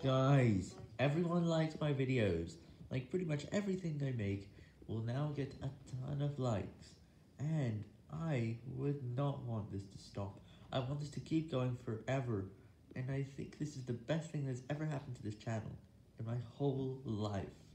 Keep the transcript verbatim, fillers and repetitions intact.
Guys, everyone likes my videos. Like, pretty much everything I make will now get a ton of likes. And I would not want this to stop. I want this to keep going forever. And I think this is the best thing that's ever happened to this channel in my whole life.